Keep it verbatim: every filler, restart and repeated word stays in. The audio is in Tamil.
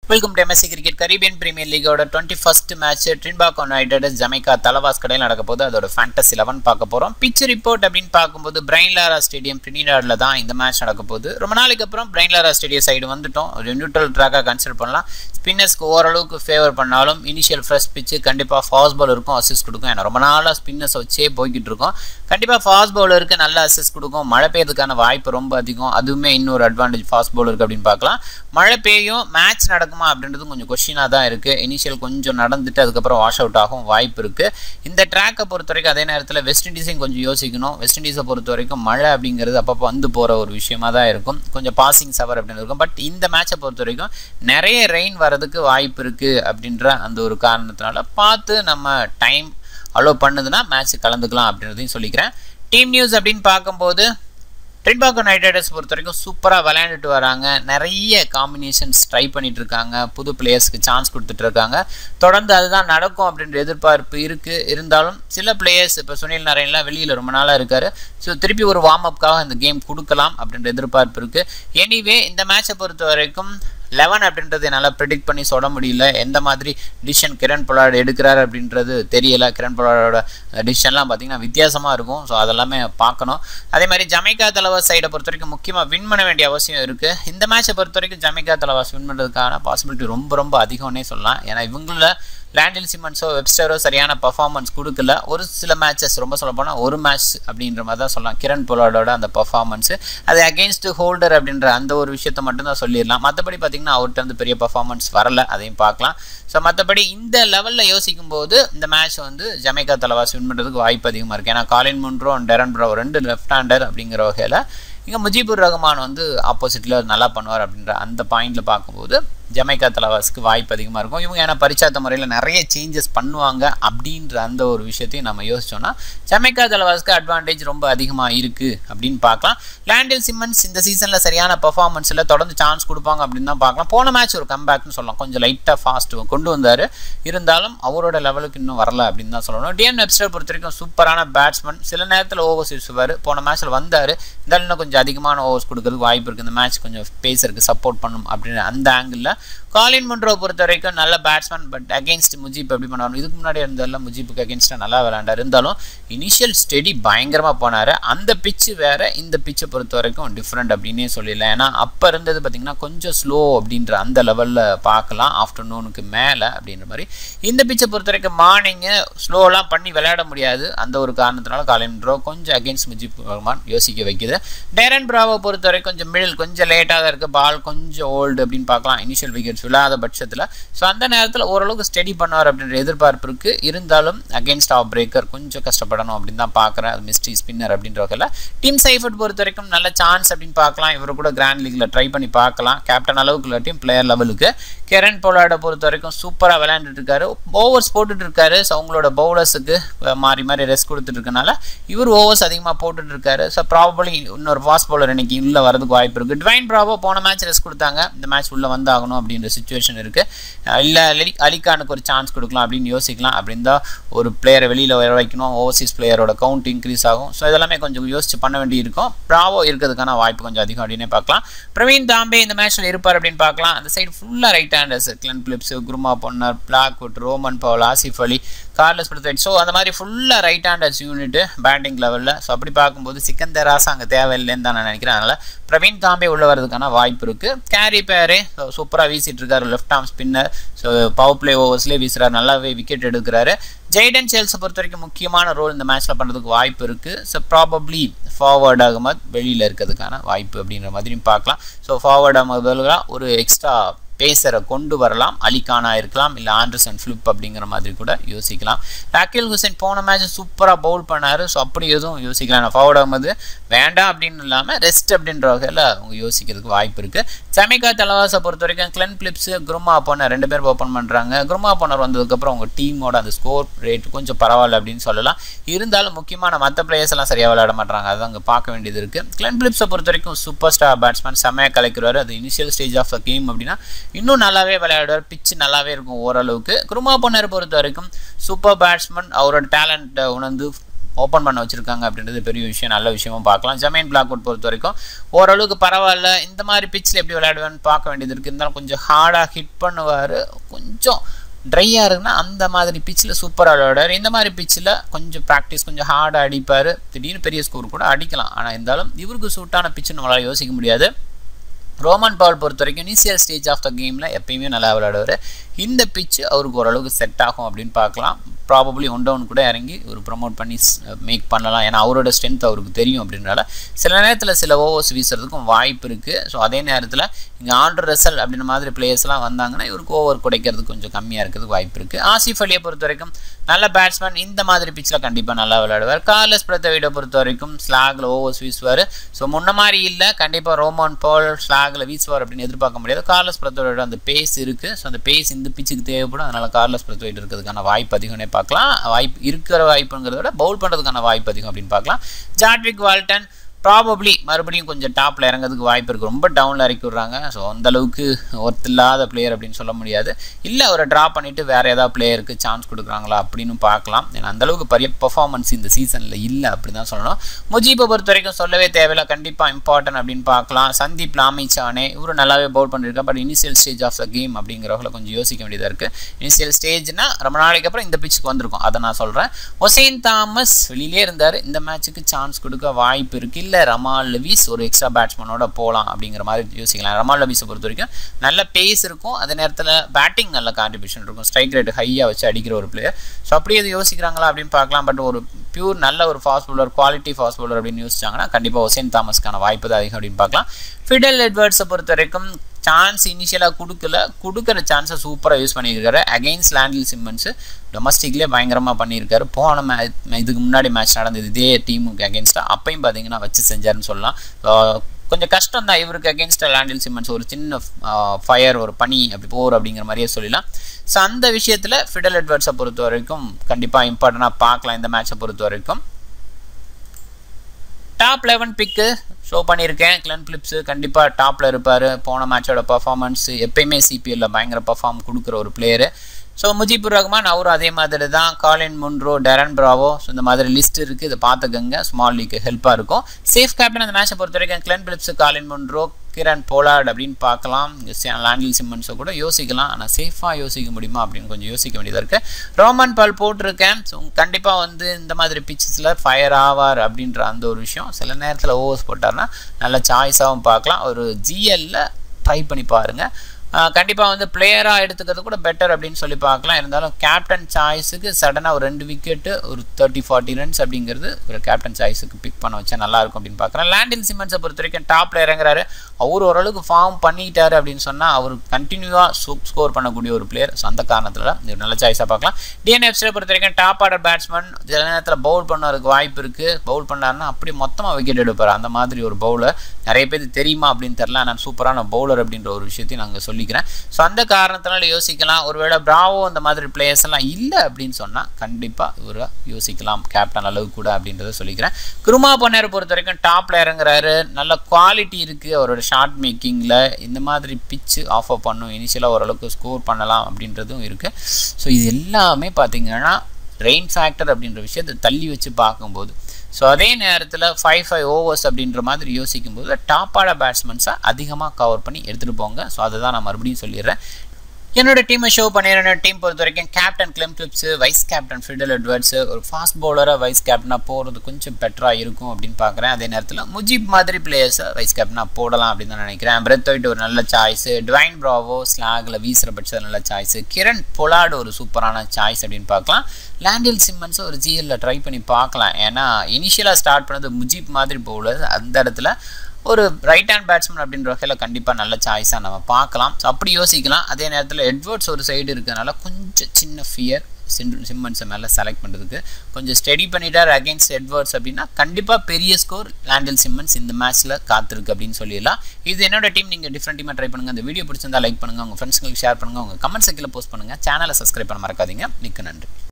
Welcome to M S D Cricket Caribbean Premier League oda twenty-first match Trinidad United Jamaica Talabas kadayil nadakapodhu adoda Fantasy eleven paakaporom pitch report appdin paakumbodhu Brian Lara Stadium Trinidad la dhaan indha match nadakapodhu romba naalukku appuram Brian Lara Stadium side vandhutom oru neutral track ah consider pannalam spinners ku oralukku favor pannalum initial fresh pitch kandipa fast bowler irukum assist kudukum ena romba naala spinners veche poikittu irukum kandipa fast bowler ku nalla assist kudukum mala peyadukana vaaipu romba adhigam adume innoru advantage fast bowler ku appdin paakalam mala peyum match nadakuma அப்படின்றது கொஞ்சம் क्वेश्चना தான் இருக்கு இனிஷியல் கொஞ்சம் நடந்துட்டு அதுக்கு அப்புறம் வாஷ் அவுட் ஆகும் வாய்ப்பு இருக்கு இந்த ட்ராக்கை பொறுத்தவரைக்கும் அதே நேரத்துல வெஸ்ட் இண்டீஸையும் கொஞ்சம் யோசிக்கணும் வெஸ்ட் இண்டீஸை பொறுத்தவரைக்கும் மழை அப்படிங்கிறது அப்பப்போ வந்து போற ஒரு விஷயமா தான் இருக்கும் கொஞ்சம் பாசிங் சவர் அப்படின்னு இருக்கும் பட் இந்த மேட்சை பொறுத்தவரைக்கும் நிறைய ரெயின் வரதுக்கு வாய்ப்பு இருக்கு அப்படின்ற அந்த ஒரு காரணத்தினால பார்த்து நம்ம டைம் அலோ பண்ணுதுன்னா மேட்ச் கலந்துக்கலாம் அப்படின்றதையும் சொல்லிக்கிறேன் டீம் நியூஸ் அப்படின்னு பார்க்கும்போது Trinidad United பொறுத்தவரைக்கும் சூப்பரா விளையாடிட்டு வராங்க நிறைய காம்பினேஷன்ஸ் ட்ரை பண்ணிட்டு இருக்காங்க புது பிளேயர்ஸ்க்கு சான்ஸ் கொடுத்துட்டு இருக்காங்க தொடர்ந்து அதுதான் நடக்கும் அப்படின்ற எதிர்பார்ப்பு இருக்கு இருந்தாலும் சில பிளேயர்ஸ் இப்ப சுனில் நரேன்லாம் வெளியில ரொம்ப நாளா இருக்காரு சோ திருப்பி ஒரு வார்ம் அப்காக இந்த கேம் கொடுக்கலாம் அப்படின்ற எதிர்பார்ப்பு இருக்கு எனிவே இந்த மேட்சை பொறுத்தவரைக்கும் eleven அப்படின்றது என்னால predict பண்ணி சொல்ல முடியல எந்த மாதிரி டிசிஷன் கிரண் பொலார்ட் எடுக்கறார் அப்படின்றது தெரியல கிரண் பொலார்டோட டிசிஷன்லாம் பாத்தீங்கன்னா வித்தியாசமா இருக்கும் சோ அதெல்லாம் பார்க்கணும் அதே மாதிரி ஜமைக்கா தலவாஸ் சைட பொறுத்தவரைக்கும் முக்கியமா வின் பண்ண வேண்டிய அவசியம் இருக்கு இந்த மேட்சை பொறுத்தவரைக்கும் ஜமைக்கா தலவாஸ் வின் பண்றதுக்கான பாசிபிலிட்டி ரொம்ப ரொம்ப அதிகம்னே சொல்லலாம் ஏனா இவங்கள லாண்டில் சிமன்ஸோ வெப்ஸ்டரோ சரியான பெர்ஃபார்மன்ஸ் கொடுக்கல ஒரு சில மேட்சஸ் ரொம்ப சொல்ல போனா ஒரு மேட்ச் அப்படின்ற மாதிரி தான் சொல்லலாம் கிரண் பொலார்டோட அந்த பெர்ஃபார்மன்ஸ் அது அகைன்ஸ்ட் ஹோல்டர் அப்படின்ற அந்த ஒரு விஷயத்தை மட்டும் தான் சொல்லிரலாம் மத்தபடி பாத்தீங்கன்னா அவர்ட்ட இருந்து பெரிய பெர்ஃபார்மன்ஸ் வரல அதையும் பார்க்கலாம் சோ மத்தபடி இந்த லெவல்ல யோசிக்கும்போது இந்த மேட்ச் வந்து ஜமைக்கா தலவாஸ் வின் பண்றதுக்கு வாய்ப்பு அதிகமா இருக்கு ஏனா காலின் முன்ரோ டெரன் ப்ரோ ரெண்டு லெஃப்ட் ஹேண்டர் அப்படிங்கற வகையில இங்க முஜிபுர் ரஹ்மான் வந்து ஆப்போசிட்ல நல்லா பண்ணுவார் அப்படின்ற அந்த பாயிண்ட்ல பாக்கும்போது ஜமைக்கா தலவாஸ்க்கு வாய்ப்பு அதிகமா இருக்கும் இவங்க ஏனா பரிச்சாத்த முறையில நிறைய சேஞ்சஸ் பண்ணுவாங்க அப்படின்ற அந்த ஒரு விஷயத்தை நாம யோசிச்சோம்னா ஜமைக்கா தலவாஸ்க்கு அட்வான்டேஜ் ரொம்ப அதிகமா இருக்கு அப்படினு பார்க்கலாம் லாண்டில் சிமன்ஸ் இந்த சீசன்ல சரியான பெர்ஃபார்மன்ஸ்ல தொடர்ந்து சான்ஸ் கொடுப்பாங்க அப்படினு தான் பார்க்கலாம் போன மேட்ச் ஒரு கம்பேக்னு சொல்லலாம் கொஞ்சம் லைட்டா ஃபாஸ்ட் கொண்டு வந்தாரு இருந்தாலும் அவரோட லெவலுக்கு இன்னும் வரல அப்படினு தான் சொல்லணும் டிஎன் வெப்ஸ்டர் பொறுத்தவரைக்கும் சூப்பரான பேட்ஸ்மேன் சில நேரத்துல ஓவர்ஸ் வீசுவாரு போன மேட்ச்ல வந்தாரு இருந்தாலும் கொஞ்சம் அதிகமான ஓவர்ஸ் கொடுக்கிறதுக்கு வாய்ப்பு இருக்கு இந்த மேட்ச் கொஞ்சம் பேசருக்கு சப்போர்ட் பண்ணும் அப்படின அந்த ஆங்கிள்ல காலின் முன்ரோ பொறுத்தவரைக்கும் நல்ல பேட்ஸ்மேன் பட் அகைன்ஸ்ட் முஜிப் எப்படி பண்ணாரு இதுக்கு முன்னாடி இருந்ததெல்லாம் முஜிப்புக்கு அகைன்ஸ்டா நல்லா விளையாண்டாரு இருந்தாலும் இனிஷியல் ஸ்டெடி பயங்கரமா போனாரு அந்த பிட்ச் வேற இந்த பிட்சை பொறுத்தவரைக்கும் டிஃபரெண்ட் அப்படினே சொல்லலாம் ஏனா அப்ப இருந்தது பாத்தீங்கன்னா கொஞ்சம் ஸ்லோ அப்படின்ற அந்த லெவல்ல பார்க்கலாம் ஆஃப்டர்நூனுக்கு மேல அப்படின்ற மாதிரி இந்த பிட்சை பொறுத்தவரைக்கும் மார்னிங் ஸ்லோலாம் பண்ணி விளையாட முடியாது அந்த ஒரு காரணத்தினால காலின் முன்ரோ கொஞ்சம் அகைன்ஸ்ட் முஜிப் ரஹ்மான் யோசிக்க வைக்குது டெரன் பிராவோ பொறுத்தவரைக்கும் கொஞ்சம் மிடில் கொஞ்சம் லேட்டா தான் இருக்கு பால் கொஞ்சம் ஓல்டு அப்படினு பார்க்கலாம் இனிஷியல் விக்கெட்ஸ் விழாத பட்சத்துல சோ அந்த நேரத்துல ஓரளவுக்கு ஸ்டெடி பண்ணுவார் அப்படின்ற எதிர்பார்ப்பு இருக்கு இருந்தாலும் அகைன்ஸ்ட் ஆஃப் பிரேக்கர் கொஞ்சம் கஷ்டப்படணும் அப்படினு தான் பார்க்கறேன் அது மிஸ்ட்ரி ஸ்பின்னர் அப்படின்ற வகையில டீம் சைஃபர்ட் பொறுத்தவரைக்கும் நல்ல சான்ஸ் அப்படினு பார்க்கலாம் இவரு கூட கிராண்ட் லீக்ல ட்ரை பண்ணி பார்க்கலாம் கேப்டன் அளவுக்கு இல்ல டீம் பிளேயர் லெவலுக்கு கிரண் பொலார்ட பொறுத்தவரைக்கும் சூப்பரா விளையாண்டுட்டு இருக்காரு ஓவர்ஸ் போட்டுட்டு இருக்காரு சோ அவங்களோட பவுலர்ஸ்க்கு மாறி மாறி ரெஸ்ட் கொடுத்துட்டு இருக்கனால இவர் ஓவர்ஸ் அதிகமா போட்டுட்டு இருக்காரு சோ ப்ராபபிலி இன்னொரு ஃபாஸ்ட் பவுலர் இன்னைக்கு உள்ள வரதுக்கு வாய்ப்பு இருக்கு ட்வைன் பிராவோ போன மேட்ச் ரெஸ்ட் கொடுத்தாங்க இந்த மேட்ச் உள்ள வந்தாகணும் அப்படின்ற சிச்சுவேஷன் இருக்கு இல்ல அலிகானுக்கு ஒரு சான்ஸ் கொடுக்கலாம் அப்படின்னு யோசிக்கலாம் அப்படிந்தா ஒரு பிளேயரை வெளியில வர வைக்கணும் ஓவர்சீஸ் பிளேயரோட கவுண்ட் இன்க்ரீஸ் ஆகும் சோ இதெல்லாம் கொஞ்சம் யோசிச்சு பண்ண வேண்டி இருக்கும் பிராவோ இருக்கிறதுக்கான வாய்ப்பு கொஞ்சம் அதிகம் அப்படினே பார்க்கலாம் பிரவீன் தாம்பே இந்த மேட்ச்ல இருப்பார் அப்படினு பார்க்கலாம் அந்த சைடு ஃபுல்லா right handers Glenn Phillips Nkrumah Bonner Blackwood Rovman Powell Asif Ali Carlos Brathwaite so அந்த மாதிரி ஃபுல்லா ரைட் ஹேண்டர்ஸ் யூனிட் பேட்டிங் லெவல்ல சோ அப்படி பாக்கும்போது சிக்கந்தர் ராசா அங்க தேவையில்லைன்னு தான் நான் நினைக்கிறேன் அதனால பிரவீன் தாம்பே உள்ள வரதுக்கான வாய்ப்பு இருக்கு கேரி பேரே சூப்பரா வீசிட்டு இருக்காரு left arm spinner so power play ஓவர்ஸ்லயே வீசுறாரு நல்லாவே விக்கெட் எடுக்கறாரு ஜெய்டன் சேல்ஸ் பொறுத்தவரைக்கும் முக்கியமான ரோல் இந்த மேட்ச்ல பண்றதுக்கு வாய்ப்பு இருக்கு சோ ப்ராபபிலி ஃபார்வர்ட் அகமத் வெளியில இருக்கிறதுக்கான வாய்ப்பு அப்படின்ற மாதிரி பார்க்கலாம் சோ ஃபார்வர்ட் அகமதுல ஒரு எக்ஸ்ட்ரா பேசரை கொண்டு வரலாம் அலிகானா இருக்கலாம் இல்ல ஆண்டர்சன் ஃபிலிப் அப்படிங்கிற மாதிரி கூட யோசிக்கலாம் டாக்கில் ஹுசைன் போன மேட்ச் சூப்பரா பவுல் பண்ணாரு சோ அப்படி எதுவும் யோசிக்கலாம் ஃபார்வர்ட் ஆகும்போது வேண்டாம் அப்படின்னு இல்லாம ரெஸ்ட் அப்படின்ற வகையில அவங்க யோசிக்கிறதுக்கு வாய்ப்பு இருக்கு ஜமைக்கா தலவாஸை பொறுத்த வரைக்கும் கிளன் பிலிப்ஸ் குருமா போனர் ரெண்டு பேரும் ஓப்பன் பண்றாங்க குருமா போனர் வந்ததுக்கு அப்புறம் அவங்க டீமோட அந்த ஸ்கோர் ரேட் கொஞ்சம் பரவாயில்ல அப்படின்னு சொல்லலாம் இருந்தாலும் முக்கியமான மற்ற பிளேயர்ஸ் எல்லாம் சரியா விளையாட மாட்டாங்க அதை அங்க பார்க்க வேண்டியது இருக்கு கிளன் பிலிப்ஸை பொறுத்த வரைக்கும் சூப்பர் ஸ்டார் பேட்ஸ்மேன் செமையா கலைக்கிறாரு அது initial stage of the game அப்படின்னா இன்னும் நல்லாவே விளையாடுவார் பிட்ச் நல்லாவே இருக்கும் ஓரளவுக்கு குருமா பொன்னர் பொறுத்த வரைக்கும் சூப்பர் பேட்ஸ்மேன் அவரோட டேலண்ட் உணர்ந்து ஓப்பன் பண்ண வச்சுருக்காங்க அப்படின்றது பெரிய விஷயம், நல்ல விஷயமும் பார்க்கலாம். ஜமீன் பிளாக்வுட் பொறுத்த வரைக்கும் ஓரளவுக்கு பரவாயில்ல. இந்த மாதிரி பிச்சில் எப்படி விளையாடுவேன்னு பார்க்க வேண்டியது இருக்குது. இருந்தாலும் கொஞ்சம் ஹார்டாக ஹிட் பண்ணுவார், கொஞ்சம் ட்ரையாக இருக்குன்னா அந்த மாதிரி பிச்சில் சூப்பராக விளையாடுவார். இந்த மாதிரி பிச்சில் கொஞ்சம் ப்ராக்டிஸ், கொஞ்சம் ஹார்டாக அடிப்பார், திடீர்னு பெரிய ஸ்கோர் கூட அடிக்கலாம். ஆனால் இருந்தாலும் இவருக்கு சூட்டான பிச்சுன்னு நம்மளால் யோசிக்க முடியாது. ரோமன் பவுல் பொறுத்த வரைக்கும் இனிஷியல் ஸ்டேஜ் ஆஃப் த கேமில் எப்பயுமே நல்லா விளையாடுவார். இந்த பிச்சு அவருக்கு ஓரளவுக்கு செட் ஆகும் அப்படின்னு பார்க்கலாம். ப்ராபப்ளி ஒன் டவுன் கூட இறங்கி ஒரு ப்ரமோட் பண்ணி மேக் பண்ணலாம். ஏன்னா அவரோட ஸ்ட்ரென்த் அவருக்கு தெரியும் அப்படின்றனால சில நேரத்தில் சில ஓவர்ஸ் வீசுறதுக்கும் வாய்ப்பு இருக்குது. ஸோ அதே நேரத்தில் இங்கே ஆண்ட்ரு ரசல் அப்படின்ற மாதிரி பிளேயர்ஸ்லாம் வந்தாங்கன்னா இவருக்கு ஓவர் குடைக்கிறதுக்கு கொஞ்சம் கம்மியாக இருக்கிறதுக்கு வாய்ப்பு இருக்குது. ஆசிஃப் அலியை பொறுத்த வரைக்கும் நல்ல பேட்ஸ்மேன், இந்த மாதிரி பிச்சில் கண்டிப்பாக நல்லா விளையாடுவார். கார்லஸ் பிரதவிடை பொறுத்த வரைக்கும் ஸ்லாகில் ஓவர்ஸ் வீசுவார். ஸோ முன்ன மாதிரி இல்லை, கண்டிப்பாக ரோமன் பவுல் ஸ்லாகில் வீசுவார் அப்படின்னு எதிர்பார்க்க முடியாது. கார்லஸ் பிரதவிடோட அந்த பேஸ் இருக்குது. ஸோ அந்த பேஸ் இந்த பிச்சுக்கு தேவைப்படும். அதனால் கார்லஸ் பிரதவிடை இருக்கிறதுக்கான வாய்ப்பு அதிகம்னே பார்க்கலாம். வாய்ப்பு இருக்கிற வாய்ப்புங்கிறத விட பவுல் பண்ணுறதுக்கான வாய்ப்பு அதிகம் அப்படின்னு பார்க்கலாம். ஜாட்விக் வால்டன் ப்ராபப்ளி மறுபடியும் கொஞ்சம் டாப்பில் இறங்கிறதுக்கு வாய்ப்பு இருக்குது. ரொம்ப டவுனில் இறக்கி விட்றாங்க. ஸோ அந்தளவுக்கு ஒர்த் இல்லாத பிளேயர் அப்படின்னு சொல்ல முடியாது. இல்லை அவரை ட்ராப் பண்ணிவிட்டு வேறு ஏதாவது பிளேயருக்கு சான்ஸ் கொடுக்குறாங்களா அப்படின்னு பார்க்கலாம். ஏன்னா அந்தளவுக்கு பெரிய பர்ஃபார்மன்ஸ் இந்த சீசனில் இல்லை அப்படி தான் சொல்லணும். முஜீபை பொறுத்த வரைக்கும் சொல்லவே தேவையில்லை, கண்டிப்பாக இம்பார்ட்டன்ட் அப்படின்னு பார்க்கலாம். சந்தீப் லாமிச்சானே இவரும் நல்லாவே பவுல் பண்ணியிருக்கா. But initial stage of the game அப்படிங்கிறவங்கள கொஞ்சம் யோசிக்க வேண்டியதாக இருக்குது. இனிஷியல் ஸ்டேஜ்னா ரொம்ப நாளைக்கு அப்புறம் இந்த பிச்சுக்கு வந்திருக்கும், அதை நான் சொல்கிறேன். ஒசைன் தாமஸ் வெளியிலே இருந்தார், இந்த மேட்ச்சுக்கு சான்ஸ் கொடுக்க வாய்ப்பு இருக்குது. இல்லை ரமால் லெவிஸ் ஒரு எக்ஸ்ட்ரா பேட்ஸ்மேனோட போகலாம் அப்படிங்கிற மாதிரி யோசிக்கலாம். ரமால் லெவிஸை பொறுத்த வரைக்கும் நல்ல பேஸ் இருக்கும், அதே நேரத்தில் பேட்டிங் நல்ல கான்ட்ரிபியூஷன் இருக்கும், ஸ்ட்ரைக் ரேட் ஹையாக வச்சு அடிக்கிற ஒரு பிளேயர். ஸோ அப்படியே இது யோசிக்கிறாங்களா அப்படின்னு பார்க்கலாம். பட் ஒரு பியூர் நல்ல ஒரு fast bowler, quality fast bowler அப்படின்னு யோசிச்சாங்கன்னா கண்டிப்பாக ஒசைன் தாமஸ்க்கான வாய்ப்பு தான் அதிகம் அப்படின்னு பார்க்கலாம். ஃபிடல் எட்வர்ட்ஸை பொறுத்த வரைக்கும் சான்ஸ் இனிஷியலாக கொடுக்கல, கொடுக்குற சான்ஸை சூப்பராக யூஸ் பண்ணியிருக்காரு. அகெயின்ஸ்ட் லாண்டில் சிம்மன்ஸு டொமஸ்டிக்லேயே பயங்கரமாக பண்ணியிருக்காரு. போன மே இதுக்கு முன்னாடி மேட்ச் நடந்தது இதே டீமுக்கு அகெயின்ஸ்டாக, அப்பையும் பார்த்தீங்கன்னா வச்சு செஞ்சாருன்னு சொல்லலாம். கொஞ்சம் கஷ்டம் தான் இவருக்கு அகெயின்ஸ்டாக லாண்டில் சிம்மன்ஸ் ஒரு சின்ன ஃபயர், ஒரு பனி அப்படி போர் அப்படிங்கிற மாதிரியே சொல்லலாம். ஸோ அந்த விஷயத்தில் ஃபிடல் எட்வர்ட்ஸை பொறுத்த வரைக்கும் கண்டிப்பாக இம்பார்ட்டண்ட்டாக பார்க்கலாம் இந்த மேட்சை பொறுத்த வரைக்கும். டாப் லெவன் பிக்கு ஷோ பண்ணியிருக்கேன். கிளென் பிலிப்ஸு கண்டிப்பாக டாப்பில் இருப்பார். போன மேட்சோட பர்ஃபார்மன்ஸ் எப்பயுமே சிபிஎல்ல பயங்கர பர்ஃபார்ம் கொடுக்குற ஒரு பிளேயரு. ஸோ முஜிபுர் ரஹ்மான் அவரும் அதே மாதிரி தான். Colin Munro, Darren Bravo, so இந்த மாதிரி லிஸ்ட் இருக்குது, இதை பார்த்துக்கங்க, ஸ்மால் லீக்கு ஹெல்ப்பாக இருக்கும். சேஃப் கேப்டன் அந்த மேட்சை பொறுத்த வரைக்கும் Glenn Phillips, Colin Munro, Kieron Pollard அப்படின்னு பார்க்கலாம். லாண்டில் சிம்மன்ஸை கூட யோசிக்கலாம், ஆனால் சேஃபாக யோசிக்க முடியுமா அப்படின்னு கொஞ்சம் யோசிக்க வேண்டியதாக இருக்குது. ரோமன் பால் போட்டிருக்கேன். ஸோ கண்டிப்பாக வந்து இந்த மாதிரி பிச்சஸில் ஃபயர் ஆவார் அப்படின்ற அந்த ஒரு விஷயம். சில நேரத்தில் ஓவர்ஸ் போட்டார்னா நல்ல சாய்ஸாகவும் பார்க்கலாம். ஒரு ஜிஎல்ல ட்ரை பண்ணி பாருங்கள். கண்டிப்பாக வந்து பிளேயராக எடுத்துக்கிறது கூட பெட்டர் அப்படின்னு சொல்லி பார்க்கலாம். இருந்தாலும் கேப்டன் சாய்ஸுக்கு சடனாக ஒரு ரெண்டு விக்கெட்டு ஒரு தேர்ட்டி ஃபார்ட்டி ரன்ஸ் அப்படிங்கிறது ஒரு கேப்டன் சாய்ஸுக்கு பிக் பண்ண வச்சா நல்லாயிருக்கும் அப்படின்னு பார்க்குறேன். லாண்டில் சிம்மன்ஸை பொறுத்த வரைக்கும் டாப்பில் இறங்குறாரு. அவர் ஓரளவுக்கு ஃபார்ம் பண்ணிட்டாரு அப்படின்னு சொன்னால் அவர் கண்டினியூவாக ஸ்கோர் பண்ணக்கூடிய ஒரு பிளேயர். ஸோ அந்த காரணத்தில் ஒரு நல்ல சாய்ஸாக பார்க்கலாம். டிஎன்எஃப்ஸை பொறுத்த வரைக்கும் டாப் ஆர்டர் பேட்ஸ்மேன், சில நேரத்தில் பவுல் பண்ணறதுக்கு வாய்ப்பு இருக்குது. பவுல் பண்ணாருன்னா அப்படி மொத்தமாக விக்கெட் எடுப்பார். அந்த மாதிரி ஒரு பவுலர் நிறைய பேர் தெரியுமா அப்படின்னு தெரில, ஆனால் சூப்பரான பவுலர் அப்படின்ற ஒரு விஷயத்தையும் நாங்கள் சொல்லிக்கிறேன். ஸோ அந்த காரணத்தினால யோசிக்கலாம். ஒருவேளை பிராவோ அந்த மாதிரி பிளேயர்ஸ் எல்லாம் இல்லை அப்படின்னு சொன்னால் கண்டிப்பாக இவர் யோசிக்கலாம் கேப்டன் அளவு கூட அப்படின்றத சொல்லிக்கிறேன். குருமா பொன்னேரை பொறுத்த வரைக்கும் டாப்பில் இறங்குறாரு. நல்ல குவாலிட்டி இருக்குது அவரோட ஷார்ட் மேக்கிங்கில். இந்த மாதிரி பிச்சு ஆஃபர் பண்ணும், இனிஷியலாக ஓரளவுக்கு ஸ்கோர் பண்ணலாம் அப்படின்றதும் இருக்குது. ஸோ இது எல்லாமே பார்த்தீங்கன்னா ரெயின் ஃபேக்டர் அப்படின்ற விஷயத்தை தள்ளி வச்சு பார்க்கும்போது, ஸோ அதே நேரத்தில் ஃபைவ் ஃபைவ் ஓவர்ஸ் அப்படின்ற மாதிரி யோசிக்கும் போது டாப் ஆர்டர் பேட்ஸ்மேன்ஸை அதிகமாக கவர் பண்ணி எடுத்துகிட்டு போங்க. ஸோ அதை தான் நான் மறுபடியும் சொல்லிடுறேன். என்னோட டீமை ஷோ பண்ணிடுறேன். டீம் பொறுத்த வரைக்கும் captain Glenn Phillips, vice captain Fidel Edwards, ஒரு ஃபாஸ்ட் பவுலராக வைஸ் கேப்டனாக போகிறது கொஞ்சம் பெட்டராக இருக்கும் அப்படின்னு பார்க்குறேன். அதே நேரத்தில் முஜிப் மாதிரி பிளேயர்ஸை வைஸ் கேப்டனாக போடலாம் அப்படின்னு தான் நினைக்கிறேன். பிரெத்தோயிட் ஒரு நல்ல சாய்ஸு, டுவைன் பிராவோ ஸ்லாகில் வீசுகிற பட்சம் நல்ல சாய்ஸு, கிரண் பொலார்டு ஒரு சூப்பரான சாய்ஸ் அப்படின்னு பார்க்கலாம். லாண்டில் சிம்மன்ஸை ஒரு ஜிஎல்ல ட்ரை பண்ணி பார்க்கலாம். ஏன்னா இனிஷியலாக ஸ்டார்ட் பண்ணது முஜிப் மாதிரி பவுலர், அந்த இடத்துல ஒரு ரைட் ஹேண்ட் பேட்ஸ்மேன் அப்படின்ற வகையில் கண்டிப்பாக நல்ல சாய்ஸாக நம்ம பார்க்கலாம். ஸோ அப்படி யோசிக்கலாம். அதே நேரத்தில் எட்வர்ட்ஸ் ஒரு சைடு இருக்கிறதுனால கொஞ்சம் சின்ன ஃபியர் சிம்மன்ஸை மேலே செலக்ட் பண்ணுறதுக்கு. கொஞ்சம் ஸ்டடி பண்ணிட்டார் அகெயின்ஸ்ட் எட்வர்ட்ஸ் அப்படின்னா கண்டிப்பாக பெரிய ஸ்கோர் லாண்டில் சிம்மன்ஸ் இந்த மேட்ச்சில் காத்திருக்கு அப்படின்னு சொல்லிடலாம். இது என்னோட டீம். நீங்கள் டிஃப்ரெண்ட் டீமாக ட்ரை பண்ணுங்கள். அந்த வீடியோ பிடிச்சிருந்தா லைக் பண்ணுங்கள், உங்கள் ஃப்ரெண்ட்ஸ்களுக்கு ஷேர் பண்ணுங்கள், உங்கள் கமெண்ட் செக்ஷனில் போஸ்ட் பண்ணுங்கள். சேனலை சப்ஸ்கிரைப் பண்ண மறக்காதீங்க. மிக்க நன்றி.